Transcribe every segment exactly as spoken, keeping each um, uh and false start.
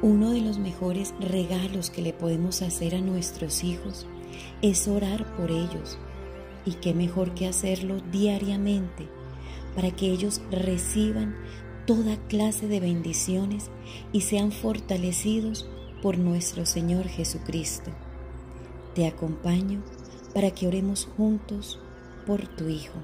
Uno de los mejores regalos que le podemos hacer a nuestros hijos es orar por ellos. Y qué mejor que hacerlo diariamente para que ellos reciban toda clase de bendiciones y sean fortalecidos por nuestro Señor Jesucristo. Te acompaño para que oremos juntos por tu Hijo.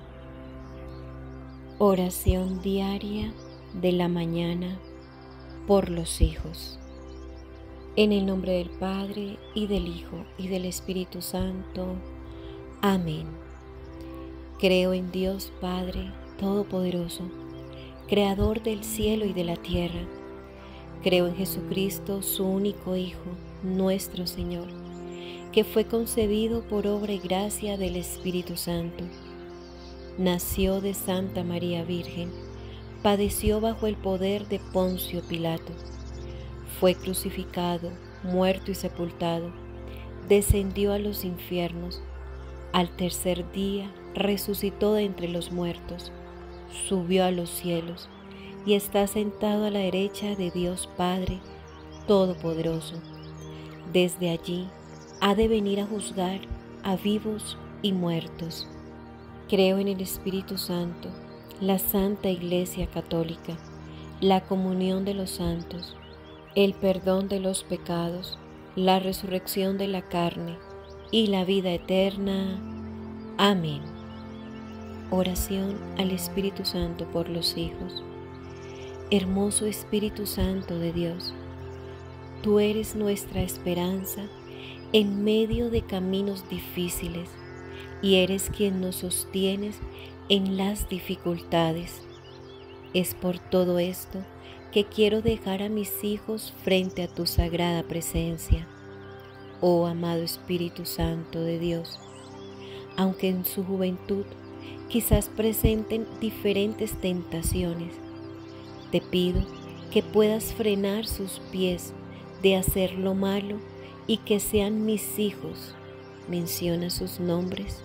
Oración diaria de la mañana por los hijos. En el nombre del Padre, y del Hijo, y del Espíritu Santo. Amén. Creo en Dios Padre Todopoderoso, Creador del cielo y de la tierra. Creo en Jesucristo, su único Hijo, nuestro Señor, que fue concebido por obra y gracia del Espíritu Santo. Nació de Santa María Virgen, padeció bajo el poder de Poncio Pilato. Fue crucificado, muerto y sepultado, descendió a los infiernos. Al tercer día resucitó de entre los muertos, subió a los cielos y está sentado a la derecha de Dios Padre Todopoderoso. Desde allí ha de venir a juzgar a vivos y muertos. Creo en el Espíritu Santo, la Santa Iglesia Católica, la comunión de los santos, el perdón de los pecados, la resurrección de la carne y la vida eterna. Amén. Oración al Espíritu Santo por los hijos. Hermoso Espíritu Santo de Dios, tú eres nuestra esperanza en medio de caminos difíciles y eres quien nos sostienes en las dificultades. Es por todo esto que quiero dejar a mis hijos frente a tu sagrada presencia. Oh amado Espíritu Santo de Dios, aunque en su juventud quizás presenten diferentes tentaciones, te pido que puedas frenar sus pies de hacer lo malo y que sean mis hijos. Menciona sus nombres.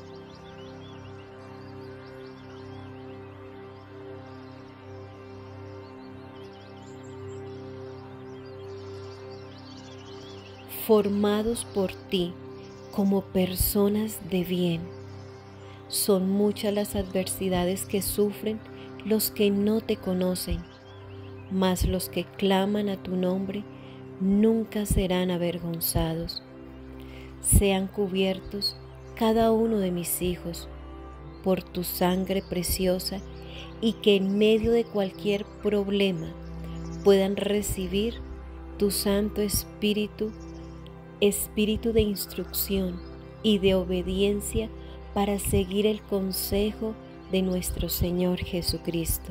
Formados por ti como personas de bien. Son muchas las adversidades que sufren los que no te conocen, mas los que claman a tu nombre nunca serán avergonzados. Sean cubiertos cada uno de mis hijos por tu sangre preciosa y que en medio de cualquier problema puedan recibir tu Santo Espíritu, Espíritu de instrucción y de obediencia para seguir el consejo de nuestro Señor Jesucristo.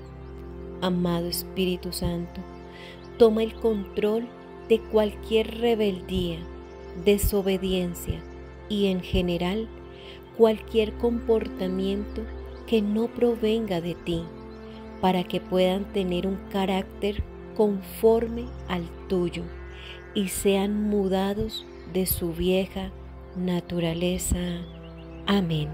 Amado Espíritu Santo, toma el control de cualquier rebeldía, desobediencia y en general cualquier comportamiento que no provenga de ti, para que puedan tener un carácter conforme al tuyo y sean mudados de su vieja naturaleza. Amén.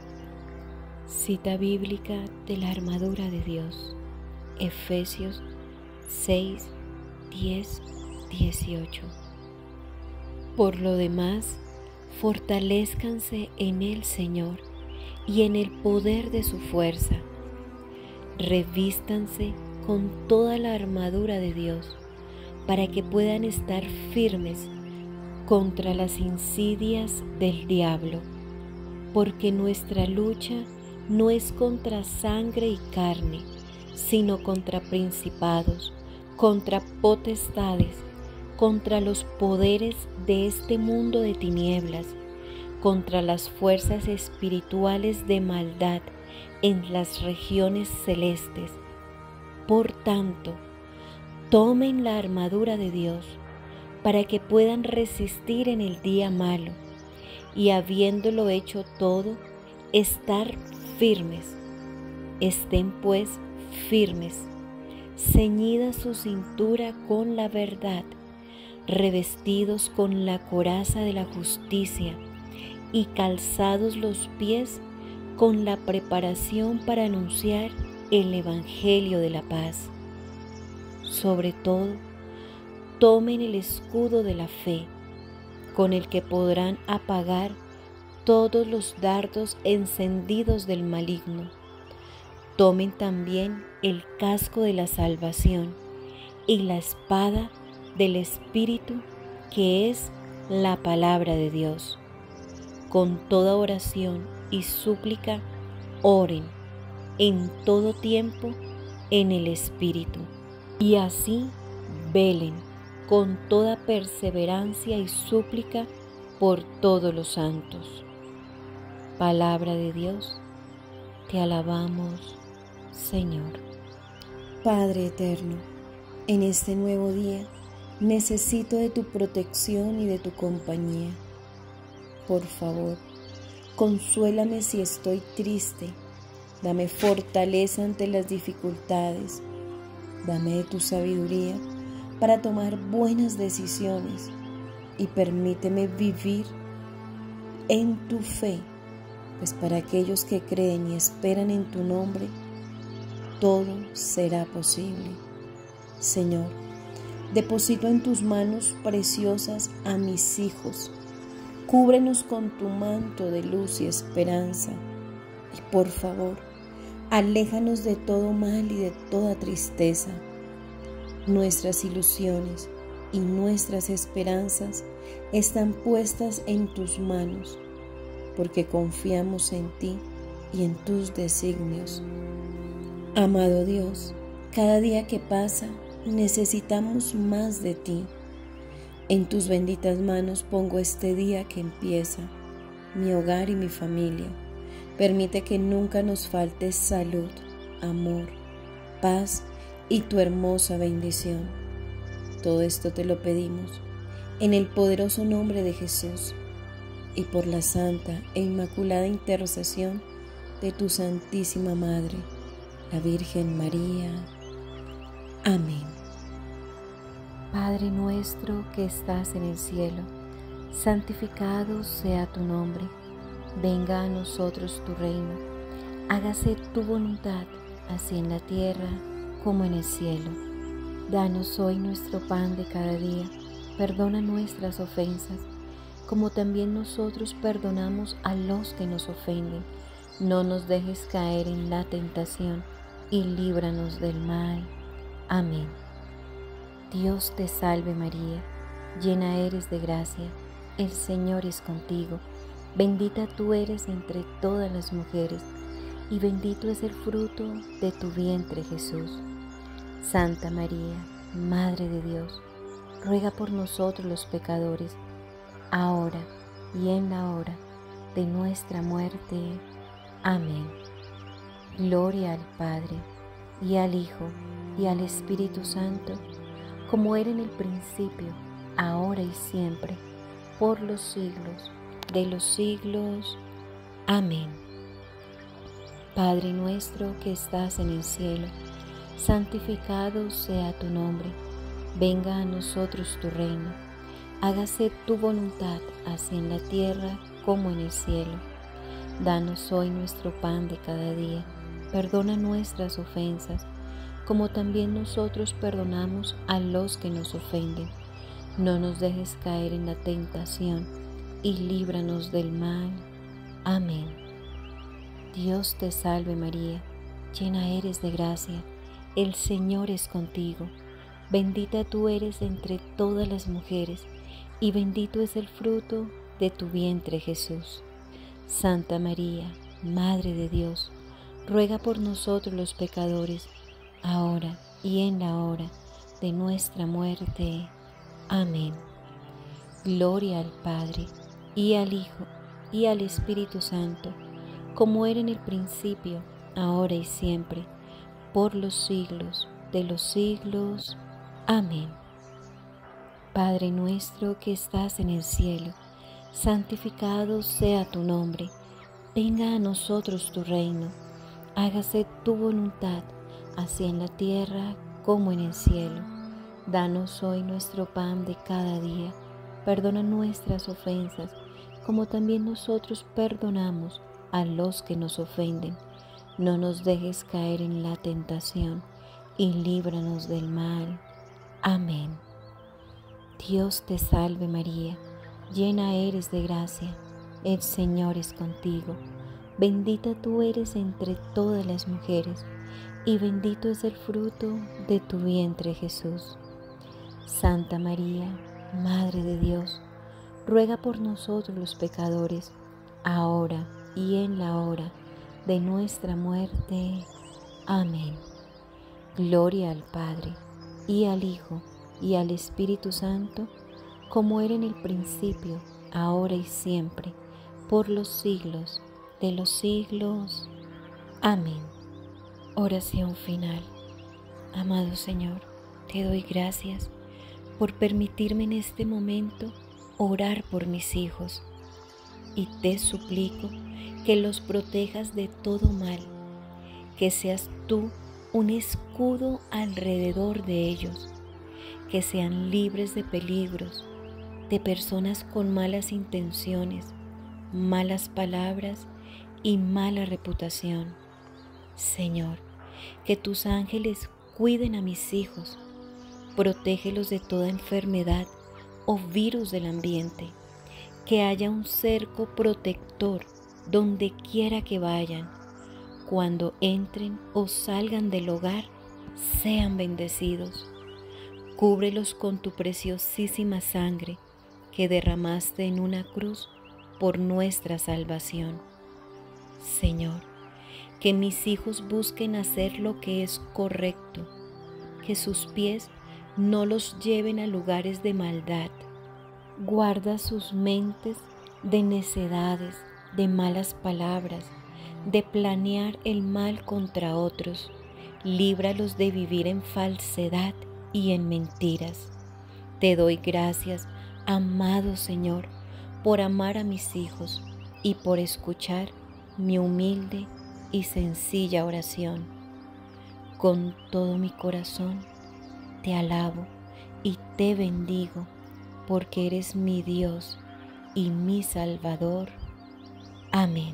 Cita bíblica de la armadura de Dios, Efesios seis, diez, dieciocho. Por lo demás, fortalézcanse en el Señor y en el poder de su fuerza. Revístanse con toda la armadura de Dios para que puedan estar firmes contra las insidias del diablo, porque nuestra lucha no es contra sangre y carne, sino contra principados, contra potestades, contra los poderes de este mundo de tinieblas, contra las fuerzas espirituales de maldad en las regiones celestes. Por tanto, tomen la armadura de Dios para que puedan resistir en el día malo y, habiéndolo hecho todo, estar firmes. Estén pues firmes, ceñida su cintura con la verdad, revestidos con la coraza de la justicia y calzados los pies con la preparación para anunciar el Evangelio de la paz. Sobre todo, tomen el escudo de la fe, con el que podrán apagar todos los dardos encendidos del maligno. Tomen también el casco de la salvación y la espada del Espíritu, que es la palabra de Dios. Con toda oración y súplica, oren en todo tiempo en el Espíritu, y así velen con toda perseverancia y súplica por todos los santos. Palabra de Dios, te alabamos, Señor. Padre eterno, en este nuevo día necesito de tu protección y de tu compañía. Por favor, consuélame si estoy triste, dame fortaleza ante las dificultades, dame de tu sabiduría para tomar buenas decisiones y permíteme vivir en tu fe, pues para aquellos que creen y esperan en tu nombre, todo será posible. Señor, deposito en tus manos preciosas a mis hijos. Cúbrenos con tu manto de luz y esperanza. Y por favor, aléjanos de todo mal y de toda tristeza. Nuestras ilusiones y nuestras esperanzas están puestas en tus manos, porque confiamos en ti y en tus designios. Amado Dios, cada día que pasa necesitamos más de ti. En tus benditas manos pongo este día que empieza, mi hogar y mi familia. Permite que nunca nos falte salud, amor, paz y tu hermosa bendición. Todo esto te lo pedimos en el poderoso nombre de Jesús y por la santa e inmaculada intercesión de tu Santísima Madre, la Virgen María. Amén. Padre nuestro que estás en el cielo, santificado sea tu nombre. Venga a nosotros tu reino. Hágase tu voluntad, así en la tierra como en el cielo. Danos hoy nuestro pan de cada día. Perdona nuestras ofensas, como también nosotros perdonamos a los que nos ofenden. No nos dejes caer en la tentación y líbranos del mal. Amén. Dios te salve María, llena eres de gracia, el Señor es contigo. Bendita tú eres entre todas las mujeres, y bendito es el fruto de tu vientre Jesús. Santa María, Madre de Dios, ruega por nosotros los pecadores, ahora y en la hora de nuestra muerte. Amén. Gloria al Padre, y al Hijo, y al Espíritu Santo, como era en el principio, ahora y siempre, por los siglos de los siglos. Amén. Padre nuestro que estás en el cielo, santificado sea tu nombre. Venga a nosotros tu reino. Hágase tu voluntad, así en la tierra como en el cielo. Danos hoy nuestro pan de cada día. Perdona nuestras ofensas, como también nosotros perdonamos a los que nos ofenden. No nos dejes caer en la tentación y líbranos del mal. Amén. Dios te salve María, llena eres de gracia, el Señor es contigo. Bendita tú eres entre todas las mujeres, y bendito es el fruto de tu vientre Jesús. Santa María, Madre de Dios, ruega por nosotros los pecadores, ahora y en la hora de nuestra muerte. Amén. Gloria al Padre, y al Hijo, y al Espíritu Santo, como era en el principio, ahora y siempre, por los siglos de los siglos. Amén. Padre nuestro que estás en el cielo, santificado sea tu nombre. Venga a nosotros tu reino. Hágase tu voluntad, así en la tierra como en el cielo. Danos hoy nuestro pan de cada día. Perdona nuestras ofensas, como también nosotros perdonamos a los que nos ofenden. No nos dejes caer en la tentación y líbranos del mal. Amén. Dios te salve María, llena eres de gracia, el Señor es contigo. Bendita tú eres entre todas las mujeres, y bendito es el fruto de tu vientre Jesús. Santa María, Madre de Dios, ruega por nosotros los pecadores, ahora y en la hora de nuestra muerte. Amén. Gloria al Padre, y al Hijo, y al Espíritu Santo, como era en el principio, ahora y siempre, por los siglos de los siglos. Amén. Oración final. Amado Señor, te doy gracias por permitirme en este momento orar por mis hijos, y te suplico que los protejas de todo mal, que seas tú un escudo alrededor de ellos, que sean libres de peligros, de personas con malas intenciones, malas palabras y mala reputación. Señor, que tus ángeles cuiden a mis hijos, protégelos de toda enfermedad o virus del ambiente, que haya un cerco protector donde quiera que vayan. Cuando entren o salgan del hogar, sean bendecidos. Cúbrelos con tu preciosísima sangre que derramaste en una cruz por nuestra salvación. Señor, que mis hijos busquen hacer lo que es correcto, que sus pies no los lleven a lugares de maldad. Guarda sus mentes de necedades, de malas palabras, de planear el mal contra otros. Líbralos de vivir en falsedad y en mentiras. Te doy gracias, amado Señor, por amar a mis hijos y por escuchar mi humilde y sencilla oración. Con todo mi corazón te alabo y te bendigo, porque eres mi Dios y mi Salvador. Amén.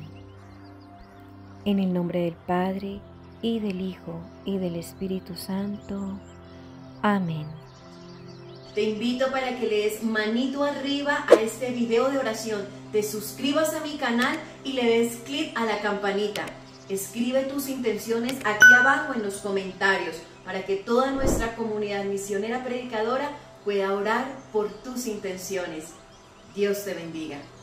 En el nombre del Padre, y del Hijo, y del Espíritu Santo. Amén. Te invito para que le des manito arriba a este video de oración, te suscribas a mi canal y le des clic a la campanita. Escribe tus intenciones aquí abajo en los comentarios para que toda nuestra comunidad misionera predicadora pueda orar por tus intenciones. Dios te bendiga.